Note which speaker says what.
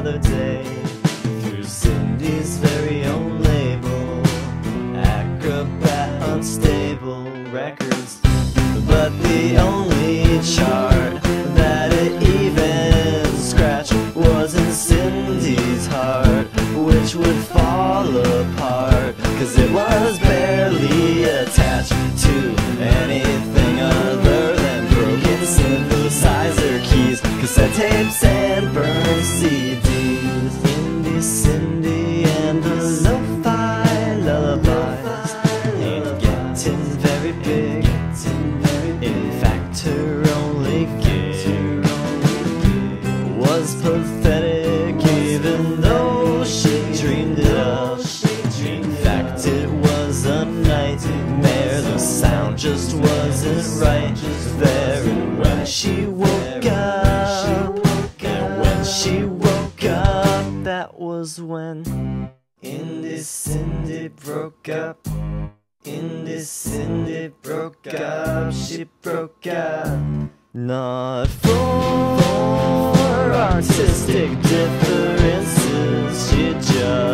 Speaker 1: another day. Through Cindy's very own label, Acrobat Unstable Records. But the only chart that it even scratched wasn't Cindy's heart, which would fall apart, 'cause it was barely attached to anything other than broken synthesizer keys, cassette tapes and burned CDs. Cindy and the lo-fi lullabies ain't getting very big. In fact, her only gig was pathetic, even though she dreamed it up. In fact, it was a nightmare. The sound just wasn't right there. And when she woke up, that was when Indie Cindy broke up. Indie Cindy broke up. She broke up. Not for artistic differences, she just